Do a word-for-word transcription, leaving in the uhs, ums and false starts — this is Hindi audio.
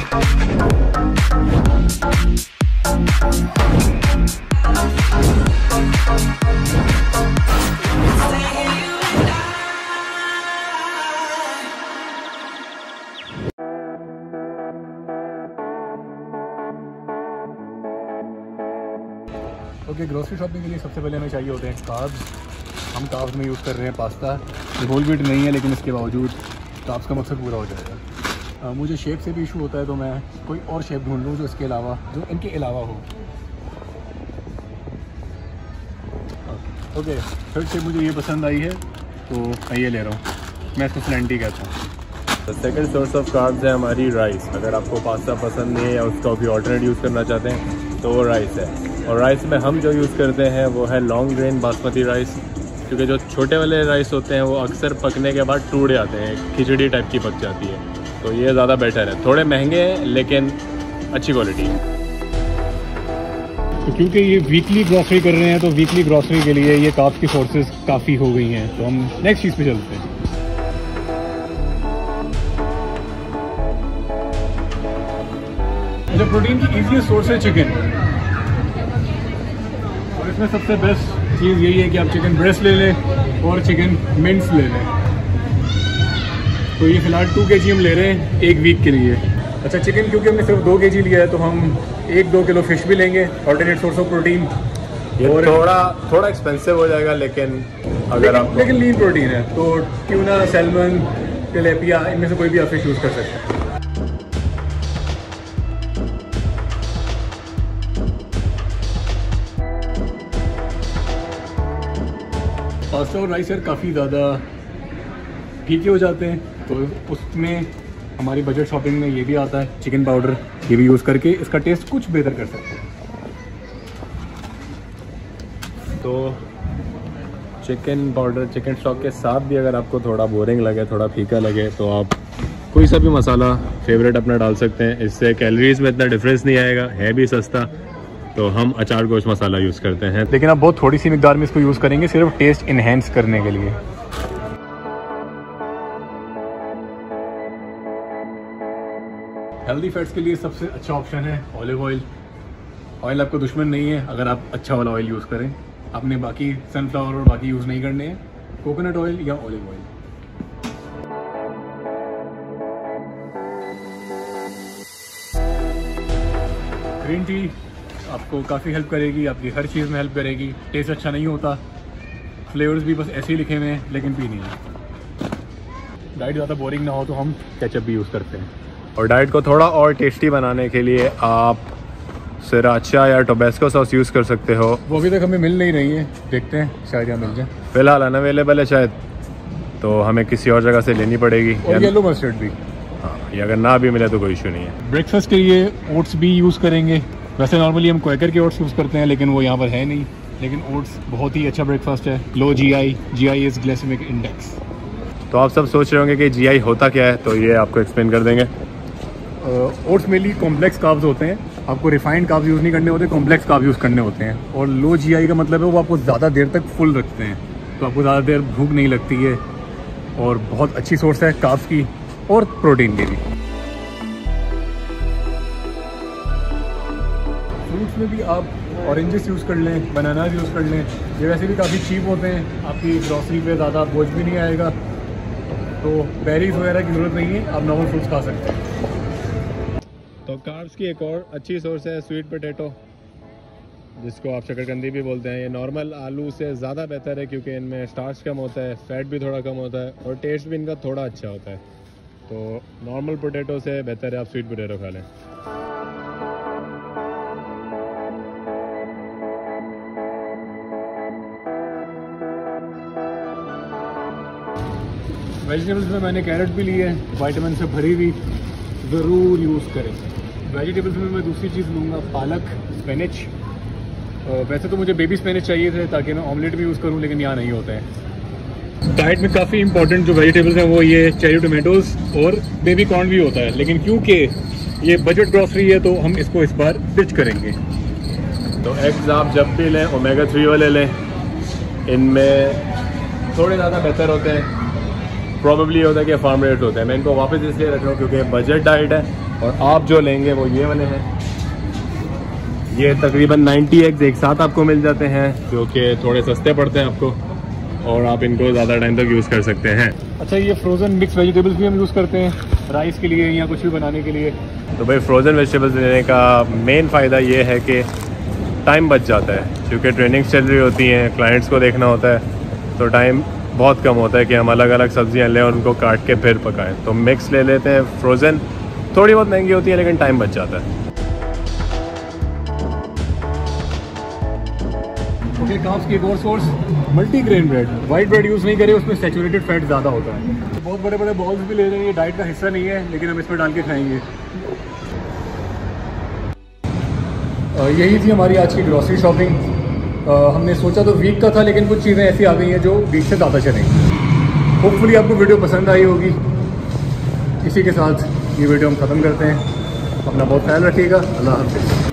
ओके, ग्रोसरी शॉपिंग के लिए सबसे पहले हमें चाहिए होते हैं कार्ब्स। हम कार्ब्स में यूज़ कर रहे हैं पास्ता। ये होल व्हीट नहीं है, लेकिन इसके बावजूद कार्ब्स का मकसद पूरा हो जाएगा। मुझे शेप से भी इशू होता है, तो मैं कोई और शेप ढूंढ लूँ जो इसके अलावा जो इनके अलावा हो। ओके, थर्ड शेप मुझे ये पसंद आई है, तो मैं ये ले रहा हूँ। मैं इसको स्लैंटी कहता हूँ। सेकंड सोर्स ऑफ कार्ब्स है हमारी राइस। अगर आपको पास्ता पसंद नहीं है या उसका भी ऑल्टरनेट यूज़ करना चाहते हैं तो वो राइस है। और राइस में हम जो यूज़ करते हैं वो है लॉन्ग ग्रेन बासमती राइस, क्योंकि जो छोटे वाले राइस होते हैं वो अक्सर पकने के बाद टूट जाते हैं, खिचड़ी टाइप की पक जाती है। तो ये ज़्यादा बेटर है। थोड़े महंगे हैं लेकिन अच्छी क्वालिटी है। तो क्योंकि ये वीकली ग्रॉसरी कर रहे हैं, तो वीकली ग्रॉसरी के लिए ये कार्ब्स की सोर्सेज काफ़ी हो गई हैं। तो हम नेक्स्ट चीज़ पे चलते हैं। जो प्रोटीन की ईजीएस्ट सोर्स है चिकन, और इसमें सबसे बेस्ट चीज़ यही है कि आप चिकन ब्रेस्ट ले लें और चिकन मिंट्स ले लें। तो ये फ़िलहाल टू के जी हम ले रहे हैं एक वीक के लिए। अच्छा, चिकन क्योंकि हमने सिर्फ दो के जी लिया है, तो हम एक दो किलो फ़िश भी लेंगे, ऑल्टरनेट सोर्स ऑफ प्रोटीन। ये और थोड़ा थोड़ा एक्सपेंसिव हो जाएगा, लेकिन अगर आप लेकिन लीन प्रोटीन है, तो ट्यूना, सैल्मन, टिलेपिया, इनमें से कोई भी आप फिश यूज़ कर सकते हैं। पास्ता और राइस यार काफ़ी ज़्यादा फीके हो जाते हैं, तो उसमें हमारी बजट शॉपिंग में ये भी आता है। चिकन पाउडर ये भी यूज़ करके इसका टेस्ट कुछ बेहतर कर सकते हैं। तो चिकन पाउडर, चिकन स्टॉक के साथ भी अगर आपको थोड़ा बोरिंग लगे, थोड़ा फीका लगे, तो आप कोई सा भी मसाला फेवरेट अपना डाल सकते हैं। इससे कैलोरीज में इतना डिफरेंस नहीं आएगा, है भी सस्ता। तो हम अचार गोश्त मसाला यूज़ करते हैं, लेकिन आप बहुत थोड़ी सी मिकदार में इसको यूज़ करेंगे, सिर्फ टेस्ट इन्हेंस करने के लिए। हेल्दी फैट्स के लिए सबसे अच्छा ऑप्शन है ऑलिव ऑयल। ऑयल आपका दुश्मन नहीं है अगर आप अच्छा वाला ऑयल यूज़ करें। आपने बाकी सनफ्लावर और बाकी यूज़ नहीं करने हैं, कोकोनट ऑयल या ऑलिव ऑयल। ग्रीन टी आपको काफ़ी हेल्प करेगी, आपकी हर चीज़ में हेल्प करेगी। टेस्ट अच्छा नहीं होता, फ्लेवर्स भी बस ऐसे ही लिखे हुए हैं, लेकिन पीनी है। डाइट ज़्यादा बोरिंग ना हो तो हम केचप भी यूज़ करते हैं। और डाइट को थोड़ा और टेस्टी बनाने के लिए आप सिराचा या टोबैस्को सॉस यूज़ कर सकते हो। वो अभी तक हमें मिल नहीं रही है, देखते हैं शायद यहाँ मिल जाए। फिलहाल अनअवेलेबल है शायद, तो हमें किसी और जगह से लेनी पड़ेगी। और येलो मस्टर्ड भी। हाँ, ये अगर ना भी मिले तो कोई इशू नहीं है। ब्रेकफास्ट के लिए ओट्स भी यूज़ करेंगे। वैसे नॉर्मली हम क्वेकर के ओट्स यूज़ करते हैं, लेकिन वो यहाँ पर है नहीं। लेकिन ओट्स बहुत ही अच्छा ब्रेकफास्ट है। Low G I, G I is glycemic index. तो आप सब सोच रहे होंगे कि जी आई होता क्या है, तो ये आपको एक्सप्लेन कर देंगे। ओट्स मेनली कॉम्प्लेक्स कार्ब्स होते हैं। आपको रिफाइंड कार्ब्स यूज़ नहीं करने होते, कॉम्प्लेक्स कार्ब्स यूज़ करने होते हैं। और लो जी आई का मतलब है वो आपको ज़्यादा देर तक फुल रखते हैं, तो आपको ज़्यादा देर भूख नहीं लगती है। और बहुत अच्छी सोर्स है कार्ब्स की और प्रोटीन की भी। फ्रूट्स में भी आप ऑरेंजेस यूज़ कर लें, बनानास यूज़ कर लें। ये वैसे भी काफ़ी चीप होते हैं, आपकी ग्रॉसरी पे ज़्यादा बोझ भी नहीं आएगा। तो बेरीज वगैरह की ज़रूरत नहीं है, आप नॉर्मल फ्रूट्स खा सकते हैं। तो कार्ब्स की एक और अच्छी सोर्स है स्वीट पोटैटो, जिसको आप शकरकंदी भी बोलते हैं। ये नॉर्मल आलू से ज़्यादा बेहतर है, क्योंकि इनमें स्टार्च कम होता है, फैट भी थोड़ा कम होता है और टेस्ट भी इनका थोड़ा अच्छा होता है। तो नॉर्मल पोटैटो से बेहतर है आप स्वीट पोटैटो खा लें। वेजिटेबल्स में मैंने कैरेट भी ली है, विटामिन से भरी हुई, ज़रूर यूज़ करें। वेजिटेबल्स में मैं दूसरी चीज़ लूँगा पालक, स्पिनच। वैसे तो मुझे बेबी स्पिनच चाहिए थे ताकि मैं ऑमलेट भी यूज़ करूँ, लेकिन यहाँ नहीं होते हैं। डाइट में काफ़ी इंपॉर्टेंट जो वेजिटेबल्स हैं वो ये चेरी टोमेटोज़ और बेबी कॉर्न भी होता है, लेकिन क्योंकि ये बजट ग्रॉसरी है तो हम इसको इस बार डिच करेंगे। तो एग्स आप जब भी लें ओमेगा थ्री वाले लें, इनमें थोड़े ज़्यादा बेहतर होते हैं। प्रॉबेबली होता है कि फार्म रेट होता है। मैं इनको वापस इसलिए रख रहा हूँ क्योंकि बजट डाइट है, और आप जो लेंगे वो ये वाले हैं। ये तकरीबन नब्बे एग्स एक साथ आपको मिल जाते हैं, जो कि थोड़े सस्ते पड़ते हैं आपको, और आप इनको ज़्यादा टाइम तक यूज़ कर सकते हैं। अच्छा, ये फ्रोज़न मिक्स वेजिटेबल्स भी हम यूज़ करते हैं राइस के लिए या कुछ भी बनाने के लिए। तो भाई फ्रोज़न वेजिटेबल्स लेने का मेन फ़ायदा ये है कि टाइम बच जाता है, क्योंकि ट्रेनिंग्स चल रही होती हैं, क्लाइंट्स को देखना होता है, तो टाइम बहुत कम होता है कि हम अलग अलग सब्जियां लें और उनको काट के फिर पकाएं। तो मिक्स ले लेते हैं। फ्रोज़न थोड़ी बहुत महंगी होती है लेकिन टाइम बच जाता है। ओके, कार्ब्स की एक और source, multigrain bread. White bread use नहीं करें, उसमें सैचुरेटेड फैट ज़्यादा होता है। तो बहुत बड़े बड़े बॉल्स भी ले रहे हैं, ये डाइट का हिस्सा नहीं है, लेकिन हम इसमें डाल के खाएंगे। यही थी हमारी आज की ग्रॉसरी शॉपिंग। हमने सोचा तो वीक का था, लेकिन कुछ चीज़ें ऐसी आ गई हैं जो वीक से ज़्यादा चलेंगी। होपफुली आपको वीडियो पसंद आई होगी। इसी के साथ ये वीडियो हम ख़त्म करते हैं। अपना बहुत ख्याल रखिएगा। अल्लाह हाफ़िज़।